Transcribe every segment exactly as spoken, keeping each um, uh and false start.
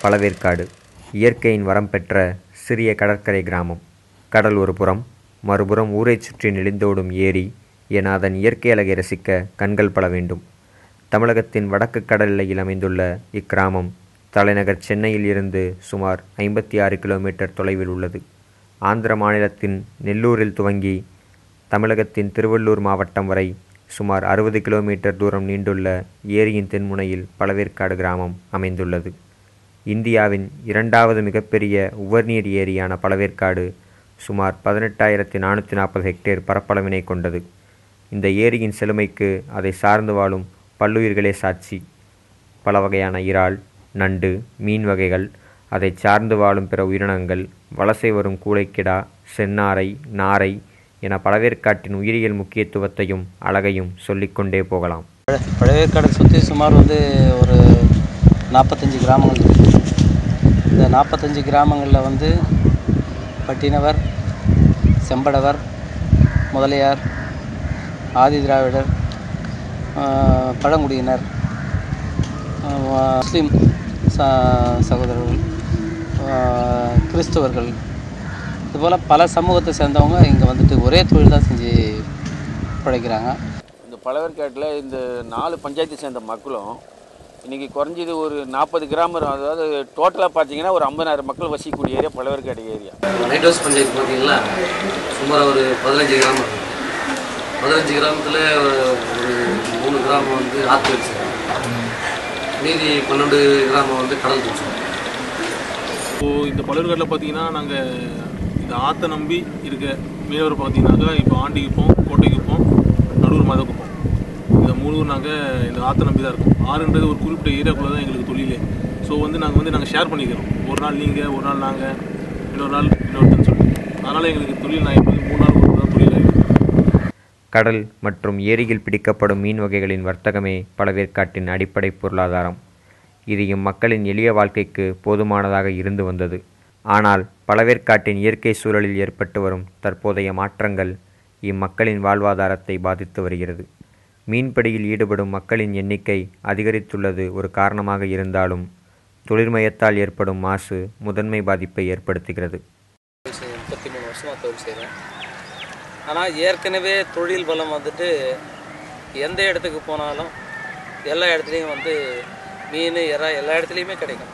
பழவேற்காடு இயற்கையின் வரம் பெற்ற சிறிய கடற்கரை கிராமம். கடல் ஒரு புறம், மறுபுறம் ஊரை சுற்றி நெளிந்தோடும் ஏரி என அதன் இயற்கை அழகை ரசிக்க கண்கள் பல வேண்டும். தமிழகத்தின் வடக்கு கடல் எல்லையில் அமைந்துள்ள இக்கிராமம் தலைநகர் சென்னையில் இருந்து சுமார் ஐம்பத்தி ஆறு கிலோமீட்டர் தொலைவில் உள்ளது. ஆந்திர மாநிலத்தின் நெல்லூரில் துவங்கி தமிழகத்தின் திருவள்ளூர் மாவட்டம் வரை சுமார் அறுபது கிலோமீட்டர் தூரம் நீண்டுள்ள ஏரியின் தென்முனையில் பழவேற்காடு கிராமம் அமைந்துள்ளது. இந்தியாவின் இரண்டாவது மிகப்பெரிய உவர்நீர் ஏரியான பழவேற்காடு சுமார் பதினெட்டாயிரத்தி நானூற்றி நாற்பது ஹெக்டேர் பரப்பளவினை கொண்டது. இந்த ஏரியின் செழுமைக்கு அதை சார்ந்து வாழும் பல்லுயிர்களே சாட்சி. பல வகையான இறால், நண்டு, மீன் வகைகள், அதை சார்ந்து வாழும் பிற உயிரினங்கள், வலசை வரும் கூளைக்கிடா, செந்நாரை, நாரை என பழவேற்காட்டின் உயிரியல் முக்கியத்துவத்தையும் அழகையும் சொல்லிக்கொண்டே போகலாம். பழவேற்காடை சுற்றி சுமார் வந்து ஒரு நாற்பத்தஞ்சு கிராமங்கள் இருக்குது. இந்த நாற்பத்தஞ்சு கிராமங்களில் வந்து பட்டினவர், செம்படவர், முதலியார், ஆதி திராவிடர், பழங்குடியினர், முஸ்லீம் ச சகோதரர்கள், கிறிஸ்தவர்கள், இதுபோல் பல சமூகத்தை சேர்ந்தவங்க இங்கே வந்துட்டு ஒரே தொழில் தான் செஞ்சு பிழைக்கிறாங்க. இந்த பழவேற்காட்டில் இந்த நாலு பஞ்சாயத்தை சேர்ந்த மக்களும் இன்றைக்கி குறைஞ்சது ஒரு நாற்பது கிராமம், அதாவது டோட்டலாக பார்த்தீங்கன்னா ஒரு ஐம்பதாயிரம் மக்கள் வசிக்கக்கூடிய area Pazhaverkadu area. Lighthouse panchayat பார்த்தீங்கன்னா சுமார் ஒரு பதினஞ்சு கிராமம். பதினஞ்சு கிராமத்தில் ஒரு மூணு கிராமம் வந்து ஆற்று வச்சுருக்காங்க, மீதி பன்னெண்டு கிராமம் வந்து கடல் வச்சுருக்காங்க. இப்போது இந்த பழவேற்காட்டில் பார்த்தீங்கன்னா நாங்கள் இந்த ஆற்றை நம்பி இருக்க மீனவர் பார்த்தீங்கன்னாக்கா இப்போ ஆண்டிக்குப்போம், கோட்டைக்குப்போம், நடுவர் மதக்குப்போம், இந்த மூணு நாங்கள் இந்த ஆற்றை நம்பி தான் இருக்கோம். ஆறுன்றது ஒரு குறிப்பிட்ட ஏரியாக்குள்ளே தான் எங்களுக்கு தொழிலே. ஸோ வந்து நாங்கள் வந்து நாங்கள் ஷேர் பண்ணிக்கிறோம். ஒரு நாள் நீங்கள், ஒரு நாள் நாங்கள், இன்னொரு நாள் இன்னொருத்தன்னு சொல்லி. அதனால் எங்களுக்கு தொழில் நான் இப்போ மூணு நாள் ஒரு தான் தொழில் ஆகிடும். கடல் மற்றும் ஏரியில் பிடிக்கப்படும் மீன் வகைகளின் வர்த்தகமே பழவேற்காட்டின் அடிப்படை பொருளாதாரம். இது இம்மக்களின் எளிய வாழ்க்கைக்கு போதுமானதாக இருந்து வந்தது. ஆனால் பழவேற்காட்டின் இயற்கை சூழலில் ஏற்பட்டு வரும் தற்போதைய மாற்றங்கள் இம்மக்களின் வாழ்வாதாரத்தை பாதித்து வருகிறது. மீன்பிடியில் ஈடுபடும் மக்களின் எண்ணிக்கை அதிகரித்துள்ளது ஒரு காரணமாக இருந்தாலும் தொழில்மயத்தால் ஏற்படும் மாசு முதன்மை பாதிப்பை ஏற்படுத்துகிறது. முப்பத்தி மூணு வருஷமாக தொழில் செய்கிறேன். ஆனால் ஏற்கனவே தொழில் பலம் வந்துட்டு எந்த இடத்துக்கு போனாலும் எல்லா இடத்துலையும் வந்து மீன், இறா எல்லா இடத்துலையுமே கிடைக்கும்.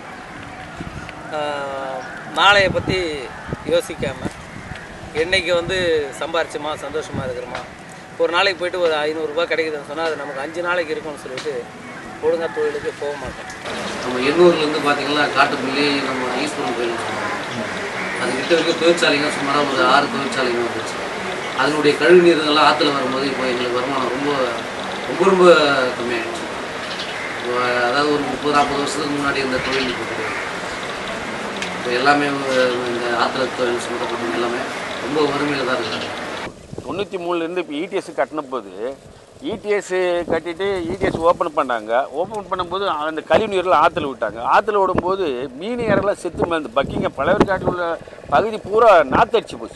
நாளையை பற்றி யோசிக்காமல் என்றைக்கு வந்து சம்பாரிச்சோமா, சந்தோஷமாக இருக்கிறோமா, ஒரு நாளைக்கு போய்ட்டு ஒரு ஐநூறுரூபா கிடைக்குதுன்னு சொன்னால் அது நமக்கு அஞ்சு நாளைக்கு இருக்கும்னு சொல்லிட்டு ஒழுங்காக தொழிலுக்கு போக மாட்டோம். நம்ம எண்ணூர்லேருந்து பார்த்தீங்கன்னா காட்டுப்பள்ளி நம்ம ஈஸ்வரன் கோயில், அது கிட்ட வரைக்கும் தொழிற்சாலைங்க சுமாராக ஒரு ஆறு தொழிற்சாலைங்க வந்துச்சு. அதனுடைய கழிவு நீர்கள்லாம் ஆற்றுல வரும்போது இப்போ எங்களுக்கு வருமானம் ரொம்ப ரொம்ப ரொம்ப கம்மியாகிடுச்சு. அதாவது ஒரு முப்பது நாற்பது வருஷத்துக்கு முன்னாடி இந்த தொழில் இப்போ கிடையாது. இப்போ எல்லாமே இந்த ஆற்றுல தொழில் சம்மந்தப்பட்ட எல்லாமே ரொம்ப வறுமையில் தான் இருக்காங்க. தொண்ணூற்றி மூணுலேருந்து இப்போ இடிஎஸ் கட்டின போது இடிஎஸ் கட்டிட்டு இடிஎஸ் ஓப்பன் பண்ணாங்க. ஓப்பன் பண்ணும்போது அந்த கழிவு நீரில் ஆற்றுல விட்டாங்க. ஆற்றுல விடும்போது மீன் இறலாம் செத்து மேந்து பக்கிங்க பழவேற்காட்டில் உள்ள பகுதி பூரா நாத்தடிச்சு போச்சு.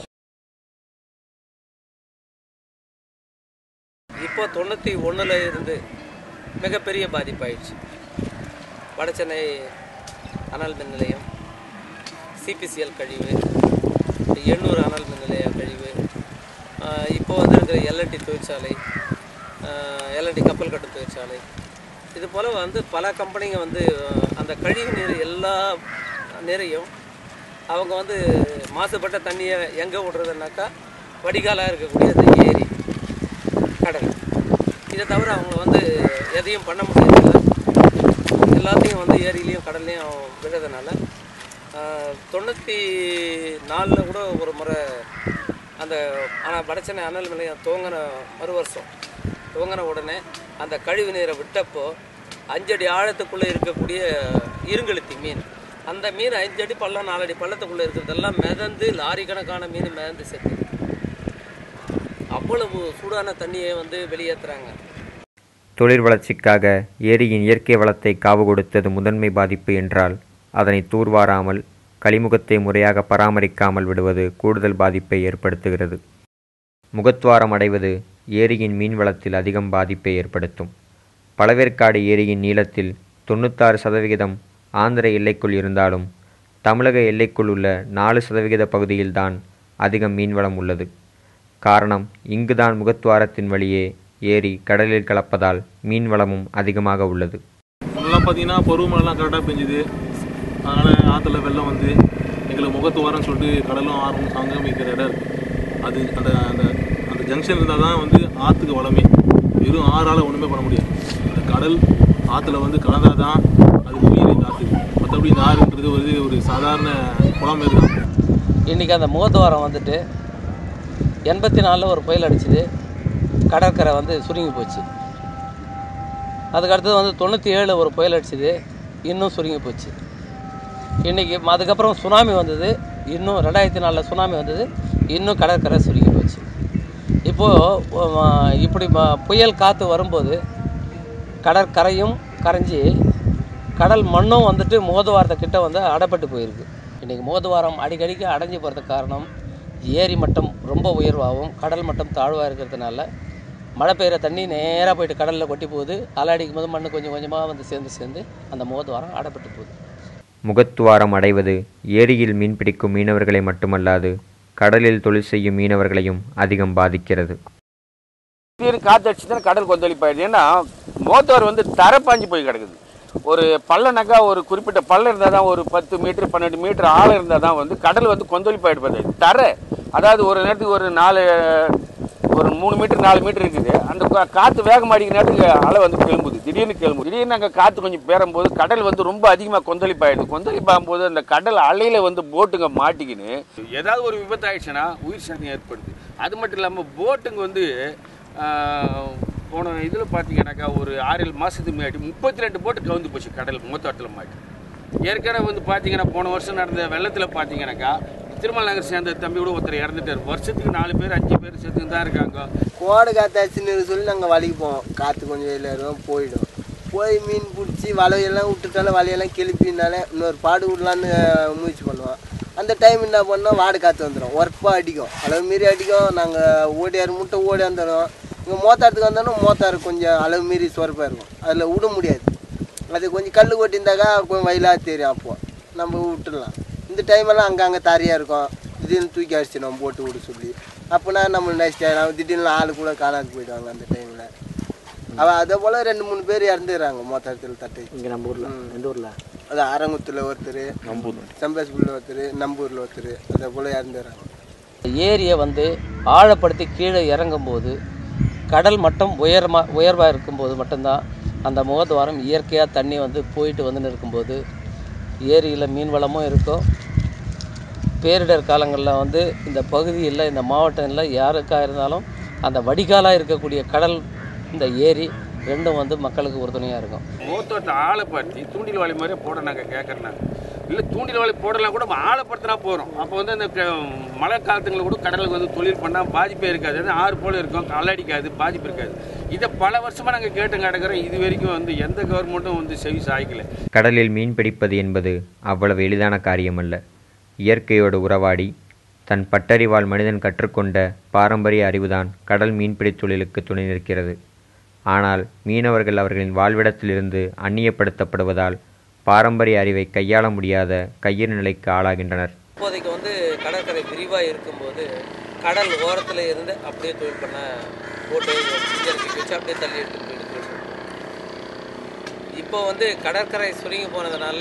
இப்போ தொண்ணூற்றி ஒன்றில் இருந்து மிகப்பெரிய பாதிப்பாயிடுச்சு. வட சென்னை அனல் மின் நிலையம், சிபிசிஎல் கழிவு, எண்ணூறு அனல் மின் நிலைய கழிவு, இப்போ வந்து இருக்கிற எல்என்டி தொழிற்சாலை, எல்என்டி கப்பல் கட்டும் தொழிற்சாலை, இது போல் வந்து பல கம்பெனிங்க வந்து அந்த கழிவு நீர் எல்லா நீரையும் அவங்க வந்து மாசுபட்ட தண்ணியை எங்கே விடுறதுனாக்கா வடிகாலாக இருக்கக்கூடிய அந்த ஏரி, கடல், இதை தவிர அவங்க வந்து எதையும் பண்ண முடியாதுல்ல. எல்லாத்தையும் வந்து ஏரியிலையும் கடல்லையும் விடுறதுனால தொண்ணூற்றி நாலில் கூட ஒரு முறை அந்த ஆனால் வடச்சென்னை அனல் நிலையம் துவங்கின மறு வருஷம் துவங்கின உடனே அந்த கழிவு நீரை விட்டப்போ அஞ்சடி ஆழத்துக்குள்ளே இருக்கக்கூடிய இருங்கெழுத்தி மீன், அந்த மீன் அஞ்சடி பள்ளம் நாலடி பள்ளத்துக்குள்ளே இருக்கிறதெல்லாம் மிதந்து லாரி கணக்கான மீன் மிதந்து செத்து அவ்வளவு சூடான தண்ணியை வந்து வெளியேற்றுறாங்க. தொழில் வளர்ச்சிக்காக ஏரியின் இயற்கை வளத்தை காவு கொடுத்தது முதன்மை பாதிப்பு என்றால் அதனை தூர்வாராமல் கழிமுகத்தை முறையாக பராமரிக்காமல் விடுவது கூடுதல் பாதிப்பை ஏற்படுத்துகிறது. முகத்வாரம் அடைவது ஏரியின் மீன்வளத்தில் அதிகம் பாதிப்பை ஏற்படுத்தும். பழவேற்காடு ஏரியின் நீளத்தில் தொண்ணூத்தாறு சதவிகிதம் ஆந்திர எல்லைக்குள் இருந்தாலும் தமிழக எல்லைக்குள் உள்ள நாலு சதவிகித பகுதியில்தான் அதிகம் மீன்வளம் உள்ளது. காரணம், இங்குதான் முகத்துவாரத்தின் வழியே ஏரி கடலில் கலப்பதால் மீன்வளமும் அதிகமாக உள்ளது. முன்னெல்லாம் பார்த்தீங்கன்னா பருவமழைலாம் கரெக்டாக பெஞ்சுது. அதனால் ஆற்றுல வெள்ளம் வந்து எங்களுக்கு முகத்துவாரம்னு சொல்லிட்டு கடலும் ஆறும் சங்கமிக்கிற இடம் இருக்குது. அது அந்த அந்த அந்த ஜங்ஷன் இருந்தால் தான் வந்து ஆற்றுக்கு வளமே. வெறும் ஆறால் ஒன்றுமே பண்ண முடியாது. அந்த கடல் ஆற்றுல வந்து கலந்தால் தான் அது உயிர் இந்த ஆற்றுக்கு. மற்றபடி இந்த ஆறுன்றது ஒரு ஒரு சாதாரண குளம் மாரி தான். இன்றைக்கி அந்த முகத்துவாரம் வந்துட்டு எண்பத்தி நாலில் ஒரு புயல் அடிச்சுது. கடற்கரை வந்து சுருங்கி போச்சு. அதுக்கடுத்தது வந்து தொண்ணூற்றி ஏழு ஒரு புயல் அடிச்சுது, இன்னும் சுருங்கி போச்சு. இன்றைக்கி அதுக்கப்புறம் சுனாமி வந்தது, இன்னும் ரெண்டாயிரத்தி நாலில் சுனாமி வந்தது, இன்னும் கடற்கரை சுருங்கி போச்சு. இப்போது இப்படி புயல் காற்று வரும்போது கடற்கரையும் கரைஞ்சி கடல் மண்ணும் வந்துட்டு முகத்துவாரத்துக்கிட்ட வந்து அடைப்பட்டு போயிருக்கு. இன்றைக்கி முகத்துவாரம் அடிக்கடிக்கு அடைஞ்சி போகிறதுக்கு காரணம் ஏரி மட்டம் ரொம்ப உயர்வாகவும் கடல் மட்டம் தாழ்வாக இருக்கிறதுனால மழை பெய்கிற தண்ணி நேராக போயிட்டு கடலில் கொட்டி போகுது. அலை அடிக்கும் போது மண் கொஞ்சம் கொஞ்சமாக வந்து சேர்ந்து சேர்ந்து அந்த முகத்துவாரம் அடைப்பட்டு போகுது. முகத்துவாரம் அடைவது ஏரியில் மீன்பிடிக்கும் மீனவர்களை மட்டுமல்லாது கடலில் தொழில் செய்யும் மீனவர்களையும் அதிகம் பாதிக்கிறது. காற்று அடிச்சு தான் கடல் கொந்தளிப்பாயிடுது. ஏன்னா முகத்துவாரம் வந்து தரப்பாஞ்சு போய் கிடக்குது. ஒரு பள்ளனாக்கா ஒரு குறிப்பிட்ட பள்ளம் இருந்தால் தான், ஒரு பத்து மீட்டர் பன்னெண்டு மீட்டர் ஆழம் இருந்தால் தான் வந்து கடல் வந்து கொந்தளிப்பாயிடுப்பது. தரை அதாவது ஒரு நேரத்துக்கு ஒரு நாலு ஒரு மூணு மீட்டர் நாலு மீட்டர் இருக்குது. அந்த காற்று வேகம் அடிக்கிற நேரத்துக்கு அலை வந்து கிளம்புது, திடீர்னு கிளம்புது. திடீர்னு அங்கே காற்று கொஞ்சம் பேரும்போது கடல் வந்து ரொம்ப அதிகமாக கொந்தளிப்பாயிடுது. கொந்தளிப்பாகும் போது அந்த கடல் அலையில் வந்து போட்டுங்க மாட்டிக்கின்னு ஏதாவது ஒரு விபத்து ஆயிடுச்சுன்னா உயிர் சேதம் ஏற்படுது. அது மட்டும் இல்லாமல் போட்டுங்க வந்து போன இதில் பார்த்தீங்கன்னாக்கா ஒரு ஆறு ஏழு மாதத்துக்கு முன்னாடி முப்பத்தி ரெண்டு போட்டு கவுந்து போச்சு கடல் முகத்துவாரத்தில் மாட்டி. ஏற்கனவே வந்து பார்த்தீங்கன்னா போன வருஷம் நடந்த வெள்ளத்தில் பார்த்தீங்கன்னாக்கா திருமலை நகர் சேர்ந்த தம்பி கூட ஒருத்தர் இறந்துட்டார். வருஷத்துக்கு நாலு பேர் அஞ்சு பேர் சேர்த்துக்கு தான் இருக்காங்க. கோடை காற்றாச்சுன்னு சொல்லி நாங்கள் வலைக்கு போவோம். காற்று கொஞ்சம் வெளியில் இருக்கும், போயிடும். போய் மீன் பிடிச்சி வலையெல்லாம் விட்டுட்டாலும் வலையெல்லாம் கிளப்பினாலே இன்னொரு பாடு விடலான்னு முயற்சி பண்ணுவோம். அந்த டைம் என்ன பண்ணோம், வாடு காற்று வந்துடும், ஒர்ப்பாக அடிக்கும், அளவு மீறி அடிக்கும். நாங்கள் ஓடியார் முட்டை ஓடி வந்துடும். இங்கே மோத்தாரத்துக்கு வந்தாலும் மோத்தாரு கொஞ்சம் அளவு மீறி சொரப்பாக இருக்கும், அதில் விட முடியாது. அது கொஞ்சம் கல் கொட்டியிருந்தாக்கா கொஞ்சம் வயலாக தெரியும், அப்போது நம்ம விட்டுடலாம். இந்த டைமெல்லாம் அங்கே அங்கே தரையாக இருக்கும், திடீர்னு தூக்கி அடிச்சு நம்ம போட்டு விட சொல்லி அப்போனா நம்ம நெக்ஸ்ட் ஆகிடும். திடீர்னு ஆள் கூட காணாது போயிடுவாங்க அந்த டைமில். அவள் அதே போல் ரெண்டு மூணு பேர் இறந்துடுறாங்க மோத்தாரத்தில் தட்டை. இங்கே நம்ம ஊரில் எந்த ஊரில் அது அரங்குத்தில் ஒருத்தர், நம்பூர் செம்பேஸ்புரில் ஒருத்தர், நம்பூரில் ஒருத்தர், அதே போல் இறந்துடுறாங்க. ஏரியை வந்து ஆழப்படுத்தி கீழே இறங்கும்போது கடல் மட்டம் உயரமாக உயர்வாக இருக்கும்போது மட்டும்தான் அந்த முகத்துவாரம் இயற்கையாக தண்ணி வந்து போயிட்டு வந்துன்னு இருக்கும்போது ஏரியில் மீன் வளமும் இருக்கும். பேரிடர் காலங்களில் வந்து இந்த பகுதியில் இந்த மாவட்டத்தில் யாருக்காக இருந்தாலும் அந்த வடிகாலாக இருக்கக்கூடிய கடல் இந்த ஏரி ரெண்டும் வந்து மக்களுக்கு உறுதுணையாக இருக்கும். முகத்தோட்டத்தை ஆழப்படுத்தி தூண்டில் வாழை மாதிரியே போட நாங்கள் கேட்குறேன். இல்லை தூண்டில் வாழை போடலாம் கூட ஆழப்படுத்தினா போகிறோம். அப்போ வந்து அந்த மழை காலத்துங்களில் கூட கடலுக்கு வந்து தொழில் பண்ணால் பாதிப்பே இருக்காது. அது ஆறு போல் இருக்கும், அலடிக்காது, பாதிப்பு இருக்காது. இதை பல வருஷமாக நாங்கள் கேட்டு கிடக்கிறோம். இது வரைக்கும் வந்து எந்த கவர்மெண்ட்டும் வந்து செவி சாய்க்கலை. கடலில் மீன் பிடிப்பது என்பது அவ்வளவு எளிதான காரியமல்ல. இயற்கையோடு உறவாடி தன் பட்டறிவால் மனிதன் கற்றுக்கொண்ட பாரம்பரிய அறிவுதான் கடல் மீன்பிடி தொழிலுக்கு துணை நிற்கிறது. ஆனால் மீனவர்கள் அவர்களின் வாழ்விடத்திலிருந்து அந்நியப்படுத்தப்படுவதால் பாரம்பரிய அறிவை கையாள முடியாத கையிறு நிலைக்கு ஆளாகின்றனர். இப்போதைக்கு வந்து கடற்கரை விரிவாக இருக்கும்போது கடல் ஓரத்தில் இருந்து அப்படியே தொழில் பண்ண போட்டு வச்சு அப்படியே தள்ளி எடுத்து போயிட்டு. இப்போ வந்து கடற்கரை சுருங்கி போனதுனால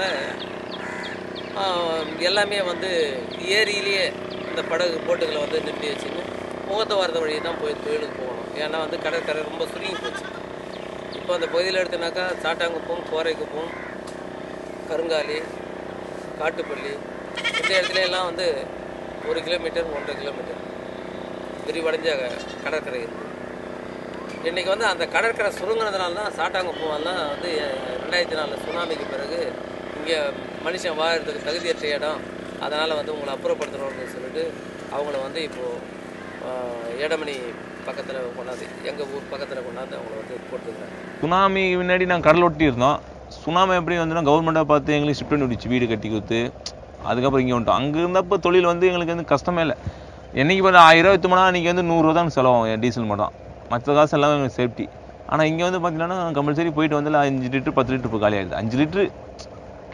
எல்லாமே வந்து ஏரியிலேயே இந்த படகு போட்டுகளை வந்து நிறுத்தி வச்சுன்னு முகத்துவாரத்து வழியை தான் போய் தொழிலுக்கு போகணும். ஏன்னா வந்து கடற்கரை ரொம்ப சுருங்கி போச்சு. இப்போ அந்த பகுதியில் எடுத்துனாக்கா சாட்டாங்குப்பம், கோரைக்குப்பம், கருங்காலி, காட்டுப்பள்ளி இந்த இடத்துல எல்லாம் வந்து ஒரு கிலோமீட்டர் ஒன்றரை கிலோமீட்டர் விரிவடைஞ்ச கடற்கரை இருக்குது. இன்றைக்கி வந்து அந்த கடற்கரை சுருங்கினதுனால தான் சாட்டாங்குப்பம்லாம் வந்து ரெண்டாயிரத்தி நாலு சுனாமிக்கு பிறகு இங்கே மனுஷன் வாழறதுக்கு தகுதியற்ற இடம், அதனால் வந்து உங்களை அப்புறப்படுத்தணும்னு சொல்லிட்டு அவங்கள வந்து இப்போது ஏடமணி பக்கத்தில் கொண்டாந்து எங்கள் ஊர் பக்கத்தில் கொண்டாந்து அவங்கள வந்து போட்டுருக்காங்க. சுனாமி முன்னாடி நாங்கள் கடல் ஒட்டி இருந்தோம். சுனாமி எப்படி வந்துன்னா கவர்மெண்ட்டாக பார்த்து எங்களுக்கு ஷிஃப்ட் பண்ணி விடுச்சு, வீடு கட்டி கொடுத்து. அதுக்கப்புறம் இங்கே வந்துட்டோம். அங்கே இருந்தப்போ தொழில் வந்து எங்களுக்கு வந்து கஷ்டமே இல்லை. என்றைக்கு இப்போ ஆயிரம் ரூபா எத்துமோனா அன்றைக்கி வந்து நூறுரூவா தான் செலவாகும் என் டீசல் மட்டும். மற்ற காசு எல்லாமே எங்களுக்கு சேஃப்டி. ஆனால் இங்கே வந்து பார்த்தீங்கன்னா கம்பல்சரி போயிட்டு வந்து அஞ்சு லிட்டரு பத்து லிட்டரு இப்போ காலி ஆகிடுது. அஞ்சு லிட்ரு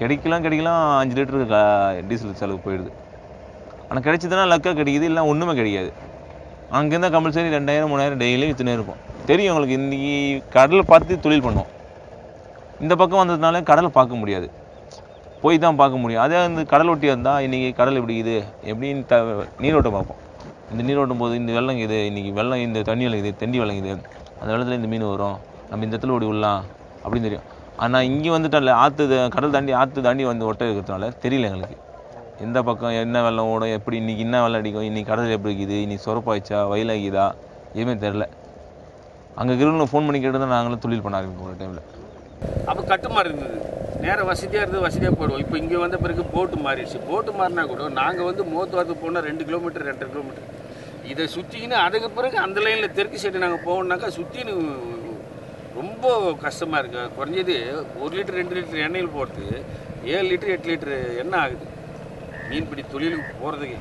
கிடைக்கலாம் கிடைக்கலாம் அஞ்சு லிட்டரு க டீசல் செலவு போயிடுது. ஆனால் கிடைச்சதுன்னா லக்காக கிடைக்கிது, இல்லை ஒன்றுமே கிடைக்காது. அங்கேருந்தா கம்பல்சரி ரெண்டாயிரம் மூணாயிரம் டெய்லியும் விற்றுனே இருக்கும். தெரியும் அவங்களுக்கு இன்றைக்கி கடலை பார்த்து தொழில் பண்ணுவோம். இந்த பக்கம் வந்ததுனால கடலை பார்க்க முடியாது, போய் தான் பார்க்க முடியும். அதே வந்து கடல் ஒட்டியாக இருந்தால் இன்றைக்கி கடல் எப்படி இது எப்படின்னு த நீரோட்டம் பார்ப்போம். இந்த நீரோட்டும் போது இந்த வெள்ளம் இது இன்றைக்கி வெள்ளம் இந்த தண்ணி விளங்குது தண்ணி விளங்குது, அந்த வெள்ளத்தில் இந்த மீன் வரும், நம்ம இந்த இடத்துல ஓடி விடலாம் அப்படின்னு தெரியும். ஆனால் இங்கே வந்துட்டால ஆற்று கடல் தாண்டி ஆற்று தாண்டி வந்து ஒட்ட இருக்கிறதுனால தெரியல எங்களுக்கு எந்த பக்கம் என்ன வெள்ளம் ஓடும், எப்படி இன்றைக்கி என்ன வெள்ளம் அடிக்கும், இன்றைக்கி கடல் எப்படி இருக்குது, இன்றைக்கி சொரப்பாய்ச்சா வயலாகிதா எதுவுமே தெரில. அங்கே இருக்கிறவங்க ஃபோன் பண்ணி கேட்டு தான் நாங்களும் தொழில் பண்ண ஆரம்பிப்போம் ஒரு டைமில். அப்போ கட்டுமாறு இருந்தது, நேரம் வசதியாக இருந்தது, வசதியாக போயிடுவோம். இப்போ இங்கே வந்த பிறகு போட்டு மாறிடுச்சு. போட்டு மாறினா கூட நாங்கள் வந்து மோத்துவாரத்துக்கு போனால் ரெண்டு கிலோமீட்டர் ரெண்டரை கிலோமீட்டர் இதை சுற்றிக்கின்னு அதுக்கு பிறகு அந்த லைனில் தெற்கு சைடு நாங்கள் போகணுன்னாக்கா சுற்றின்னு ரொம்ப கஷ்டமாக இருக்குது. குறைஞ்சது ஒரு லிட்டர் ரெண்டு லிட்டர் எண்ணெயில் போகிறது ஏழு லிட்டர் எட்டு லிட்டரு எண்ணெய் ஆகுது மீன்பிடி தொழிலுக்கு போகிறதுக்கு.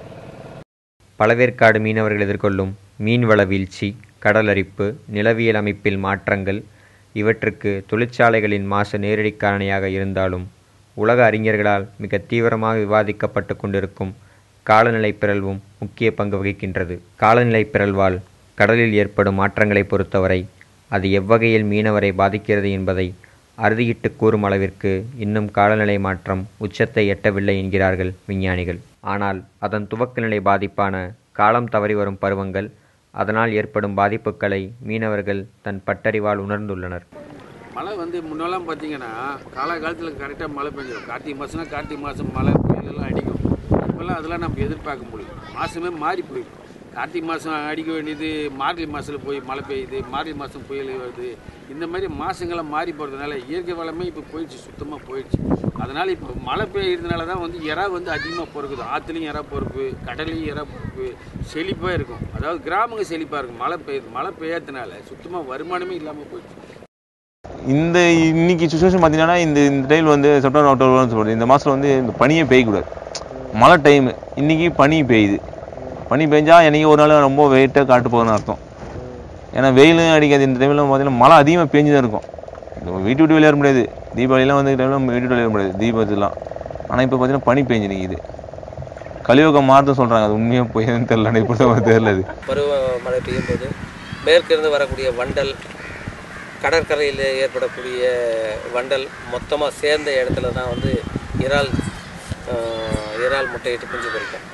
பழவேற்காடு மீனவர்கள் எதிர்கொள்ளும் மீன்வள வீழ்ச்சி, கடலரிப்பு, நிலவியல் அமைப்பில் மாற்றங்கள் இவற்றுக்கு தொழிற்சாலைகளின் மாசு நேரடி காரணியாக இருந்தாலும் உலக அறிஞர்களால் மிக தீவிரமாக விவாதிக்கப்பட்டு கொண்டிருக்கும் காலநிலை பிறழ்வும் முக்கிய பங்கு வகிக்கின்றது. காலநிலை பிறழ்வால் கடலில் ஏற்படும் மாற்றங்களை பொறுத்தவரை அது எவ்வகையில் மீனவரை பாதிக்கிறது என்பதை அறுதியிட்டு கூறும் அளவிற்கு இன்னும் காலநிலை மாற்றம் உச்சத்தை எட்டவில்லை என்கிறார்கள் விஞ்ஞானிகள். ஆனால் அதன் துவக்க நிலை பாதிப்பான காலம் தவறி வரும் பருவங்கள், அதனால் ஏற்படும் பாதிப்புகளை மீனவர்கள் தன் பட்டறிவால் உணர்ந்துள்ளனர். மழை வந்து முன்னெல்லாம் பார்த்தீங்கன்னா காலகாலத்தில் கரெக்டாக மழை பெஞ்சிடும். கார்த்திகை மாதம்னா கார்த்திகை மாதம் மழை புயலெல்லாம் அடிக்கும். இப்போல்லாம் அதெல்லாம் நம்ம எதிர்பார்க்க முடியும். மாதமே மாறி போயிடும். கார்த்திகை மாதம் அடிக்க வேண்டியது மார்கழி மாதத்தில் போய் மழை பெய்யுது, மார்கழி மாதம் புயல் வருது. இந்த மாதிரி மாதங்கள்லாம் மாறி போகிறதுனால இயற்கை வளமே இப்போ போயிடுச்சு, சுத்தமாக போயிடுச்சு. அதனால் இப்போ மழை பெய்யறதுனால தான் வந்து இறா வந்து அதிகமாக பொறுக்குது. ஆற்றுலையும் இறா பொறுப்பு, கடலையும் இறா பொறுப்பு, செழிப்பாக இருக்கும். அதாவது கிராமங்க செழிப்பாக இருக்கும். மழை பெய்யுது, மழை பெய்யாததுனால சுத்தமாக வருமானமே இல்லாமல் போயிடுச்சு. இந்த இன்னைக்கு சுச்சுவேஷன் பார்த்தீங்கன்னா இந்த இந்த டைம் வந்து செப்டம்பர் அக்டோபர்னு சொல்கிறது, இந்த மாதத்தில் வந்து இந்த பனியே பெய்யக்கூடாது. மழை டைமு இன்றைக்கி பனி பெய்யுது. பனி பெஞ்சால் என்றைக்கு ஒரு நாள் ரொம்ப வெயிட்டாக காட்டு போகுதுன்னு அர்த்தம். ஏன்னா வெயிலும் அடிக்காது. இந்த டைமில் பார்த்தீங்கன்னா மழை அதிகமாக பெஞ்சு தான் இருக்கும். வீட்டு விட்டு விளையாட முடியாது. தீபாவளிலாம் வந்து டைமில் வீட்டு விளையாட முடியாது, தீபத்துலாம். ஆனால் இப்போ பார்த்தீங்கன்னா பனி பெஞ்சு நிற்கிது. கலியுகம் மாறுதுன்னு சொல்கிறாங்க, அது உண்மையாக போய் தெரியல, இப்போ தான் தெரியல. அது பருவமழை பெய்யும் போது மேற்கிருந்து வரக்கூடிய வண்டல், கடற்கரையில் ஏற்படக்கூடிய வண்டல் மொத்தமாக சேர்ந்த இடத்துல தான் வந்து இறால் இறால் முட்டையிட்டு குஞ்சு பொரிக்கும்.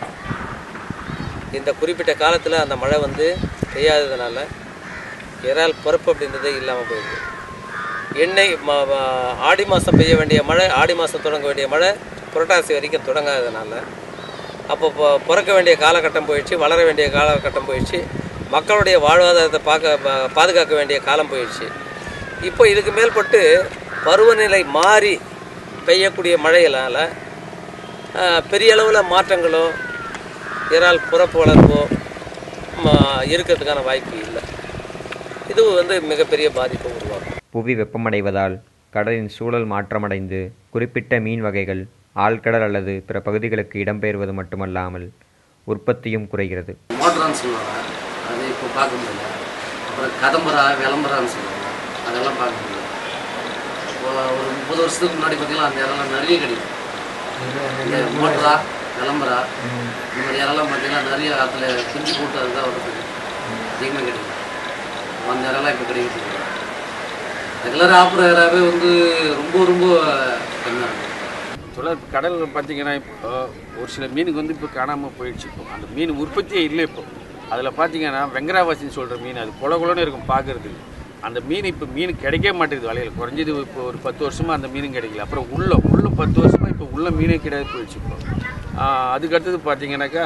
இந்த குறிப்பிட்ட காலத்தில் அந்த மழை வந்து பெய்யாததுனால இறால் பிறப்பு அப்படின்றதே இல்லாமல் போயிடுது. எண்ணெய் ஆடி மாதம் பெய்ய வேண்டிய மழை, ஆடி மாதம் தொடங்க வேண்டிய மழை புரட்டாசி வரைக்கும் தொடங்காததுனால அப்போ பிறக்க வேண்டிய காலகட்டம் போயிடுச்சு, வளர வேண்டிய காலகட்டம் போயிடுச்சு, மக்களுடைய வாழ்வாதாரத்தை பார்க்க பாதுகாக்க வேண்டிய காலம் போயிடுச்சு. இப்போ இதுக்கு மேல்பட்டு பருவநிலை மாறி பெய்யக்கூடிய மழையினால் பெரிய அளவில் மாற்றங்களோ இறால் புறப்பு வளர்ப்போ இருக்கிறதுக்கான வாய்ப்பு இல்லை. இது வந்து மிகப்பெரிய பாதிப்பை உருவாகும். புவி வெப்பமடைவதால் கடலின் சூழல் மாற்றமடைந்து குறிப்பிட்ட மீன் வகைகள் ஆழ்கடல் அல்லது பிற பகுதிகளுக்கு இடம்பெயர்வது மட்டுமல்லாமல் உற்பத்தியும் குறைகிறது. மோட்டரான்னு சொல்லுவாங்க, அது இப்போ பார்க்க முடியல. அப்புறம் கதம்பரா விளம்பரான்னு சொல்லுவாங்க, அதெல்லாம் பார்க்க முடியல. இப்போ ஒரு முப்பது வருஷத்துக்கு முன்னாடி பார்த்தீங்கன்னா அந்த இடம்லாம் நிறைய கிடைக்கும். இந்த மோட்டரா விளம்பரா இந்த மாதிரி இடம்லாம் பார்த்தீங்கன்னா நிறைய அதில் குஞ்சு போட்டு அதுதான் வளர்த்துக்கு அதிகமாக கிடைக்கும். அந்த இடம்லாம் இப்போ கிடைக்கிறது ரெகுலராக ஆப்புற இறாவே வந்து ரொம்ப ரொம்ப கம்மியாக இருக்கும். தொடர் கடல் பார்த்தீங்கன்னா இப்போ ஒரு சில மீனுக்கு வந்து இப்போ காணாமல் போயிடுச்சு. இப்போ அந்த மீன் உற்பத்தியே இல்லை. இப்போ அதில் பார்த்தீங்கன்னா வெங்கராவாசின்னு சொல்கிற மீன், அது குல குலன்னு இருக்கும் பார்க்குறதுக்கு. அந்த மீன் இப்போ மீன் கிடைக்கவே மாட்டேங்குது வலையில். குறைஞ்சது இப்போ ஒரு பத்து வருஷமாக அந்த மீனும் கிடைக்கல. அப்புறம் உள்ள உள்ள பத்து வருஷமாக இப்போ உள்ள மீனே கிடையாது போயிடுச்சு. இப்போ அதுக்கடுத்தது பார்த்தீங்கன்னாக்கா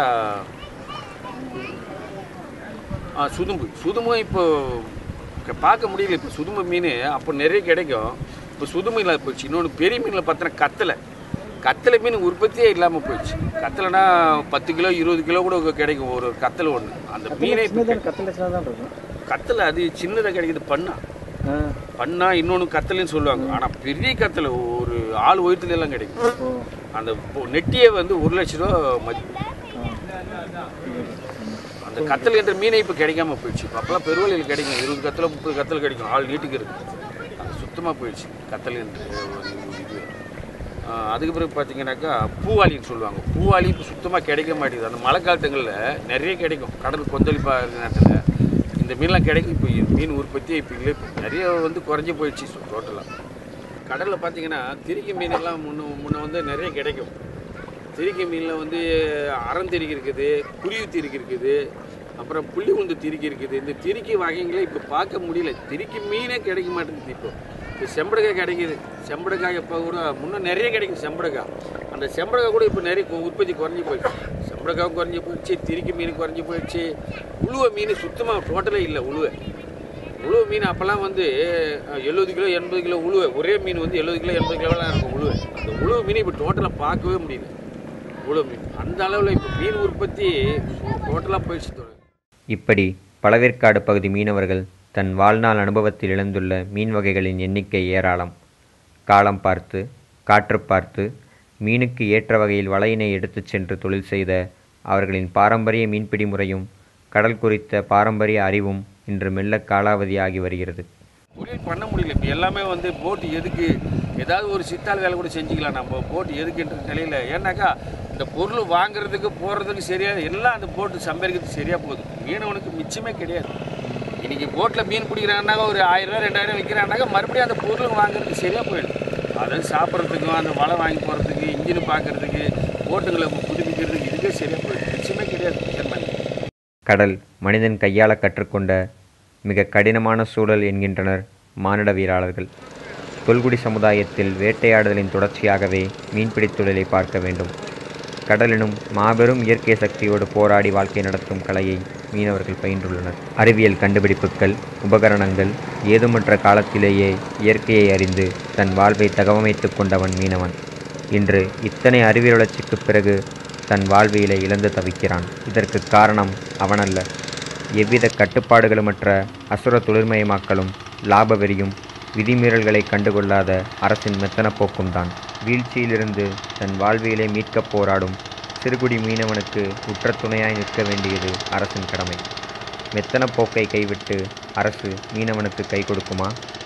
சுதும்பு சுதும்பும் இப்போ பார்க்க முடியல. இப்போ சுதும்பு மீன் அப்போ நிறைய கிடைக்கும், இப்போ சுதும்பு இல்லாத போயிடுச்சு. இன்னொன்று பெரிய மீனில் பார்த்தோன்னா கத்தலை கத்தலை மீன் உற்பத்தியே இல்லாமல் போயிடுச்சு. கத்தலைனா பத்து கிலோ இருபது கிலோ கூட கிடைக்கும் ஒரு கத்தலை ஒன்று. அந்த மீனே கத்தலை அது சின்னதாக கிடைக்கிது. பண்ணா பண்ணா இன்னொன்று கத்தலைன்னு சொல்லுவாங்க. ஆனால் பெரிய கத்தலை ஒரு ஆள் உயரத்துல எல்லாம் கிடைக்கும். அந்த நெட்டியே வந்து ஒரு லட்ச ரூபா மதிப்பு. அந்த கத்தல் என்ற மீனை இப்போ கிடைக்காம போயிடுச்சு. இப்போ அப்போலாம் பெருவழியில் கிடைக்கும், இருபது கத்தலை முப்பது கத்தலை கிடைக்கும், ஆள் நீட்டுக்கு இருக்குது. அது சுத்தமாக போயிடுச்சு கத்தல் என்று இது. அதுக்கு பிறகு பார்த்தீங்கன்னாக்கா பூவாளின்னு சொல்லுவாங்க. பூவாளி இப்போ சுத்தமாக கிடைக்க மாட்டேங்குது. அந்த மழை காலத்துங்களில் நிறைய கிடைக்கும். கடல் கொந்தளிப்பாக இருக்கிற நேரத்தில் இந்த மீன்லாம் கிடைக்கும். இப்போ மீன் உற்பத்தி இப்போ இல்லை, இப்போ நிறைய வந்து குறைஞ்சி போயிடுச்சு டோட்டலாக. கடலில் பார்த்தீங்கன்னா திரிக்கி மீனெல்லாம் முன்ன முன்ன வந்து நிறைய கிடைக்கும். திரிக்கி மீனில் வந்து அறந்திரிக்கி இருக்குது, குருவி திரிக்கி இருக்குது, அப்புறம் புள்ளி உண்டு திரிக்கி இருக்குது. இந்த திரிக்கி வகைங்களை இப்போ பார்க்க முடியல. திரிக்கி மீனே கிடைக்க மாட்டேங்குது. இப்போ இப்போ செம்படக்காய் கிடைக்கிது. செம்படக்காய் இப்போ கூட முன்னே நிறைய கிடைக்கும் செம்படக்காய். அந்த செம்படக்காய் கூட இப்போ நிறைய உற்பத்தி குறைஞ்சி போயிடுச்சு. செம்படக்காய் குறைஞ்சி போயிடுச்சு, திரிக்கி மீன் குறைஞ்சி போயிடுச்சு. உழுவ மீன் சுத்தமாக டோட்டலே இல்லை. உழுவ உழுவ மீன் அப்போல்லாம் வந்து எழுபது கிலோ எண்பது கிலோ உழுவ, ஒரே மீன் வந்து எழுபது கிலோ எண்பது கிலோலாம் இருக்கும் உழுவ. அந்த உழுவ மீன் இப்போ டோட்டலாக பார்க்கவே முடியல. உழுவ மீன் அந்த அளவில் இப்போ மீன் உற்பத்தி டோட்டலாக போயிடுச்சு. இப்படி பழவேற்காடு பகுதி மீனவர்கள் தன் வாழ்நாள் அனுபவத்தில் இழந்துள்ள மீன் வகைகளின் எண்ணிக்கை ஏராளம். காலம் பார்த்து, காற்று பார்த்து, மீனுக்கு ஏற்ற வகையில் வலையினை எடுத்துச் சென்று தொழில் செய்த அவர்களின் பாரம்பரிய மீன்பிடி முறையும் கடல் குறித்த பாரம்பரிய அறிவும் இன்று மெல்ல காலாவதியாகி வருகிறது. தொழில் பண்ண முடியல. இப்போ எல்லாமே வந்து போட்டு எதுக்கு, ஏதாவது ஒரு சித்தால் வேலை கூட செஞ்சுக்கலாம். நம்ம போட்டு எதுக்குன்ற நிலையில், ஏன்னாக்கா இந்த பொருள் வாங்குறதுக்கு போகிறதுக்கு சரியாக எல்லாம் அந்த போட்டு சம்பாதிக்கிறதுக்கு சரியாக போகுது. மீனவனுக்கு மிச்சமே கிடையாது. இன்றைக்கி போட்டில் மீன் பிடிக்கிறாங்கனாக்கா ஒரு ஆயிரரூவா ரெண்டாயிரம் விற்கிறாங்கனாக்கா மறுபடியும் அந்த பொருள் வாங்குறதுக்கு சரியாக போயிடுது. அதாவது சாப்பிட்றதுக்கும் அந்த வலை வாங்கி போகிறதுக்கு இன்ஜின் பார்க்குறதுக்கு போட்டுங்களை புதுப்பிக்கிறதுக்கு இதுக்கே சரியாக போயிடுது. மிச்சமே கிடையாது. கடல் மனிதன் கையாள கற்றுக்கொண்ட மிக கடினமான சூழல் என்கின்றனர் மானிடவியலாளர்கள். தொல்குடி சமுதாயத்தில் வேட்டையாடுதலின் தொடர்ச்சியாகவே மீன்பிடித் தொழிலை பார்க்க வேண்டும். கடலினும் மாபெரும் இயற்கை சக்தியோடு போராடி வாழ்க்கை நடத்தும் கலையை மீனவர்கள் பயின்றுள்ளனர். அறிவியல் கண்டுபிடிப்புகள், உபகரணங்கள் ஏதுமற்ற காலத்திலேயே இயற்கையை அறிந்து தன் வாழ்வை தகவமைத்து கொண்டவன் மீனவன். இன்று இத்தனை அறிவியல் வளர்ச்சிக்கு பிறகு தன் வாழ்வியலை இழந்து தவிக்கிறான். இதற்கு காரணம் அவனல்ல, எவ்வித கட்டுப்பாடுகளுமற்ற அசுர தொழில்மயமாக்கலும் லாப வெறியும் விதிமீறல்களை கண்டுகொள்ளாத அரசின் மெத்தன போக்கும் தான். வீழ்ச்சியிலிருந்து தன் வாழ்வியலை மீட்கப் போராடும் சிறுகுடி மீனவனுக்கு உற்ற துணையாய் நிற்க வேண்டியது அரசின் கடமை. மெத்தன போக்கை கைவிட்டு அரசு மீனவனுக்கு கை கொடுக்குமா?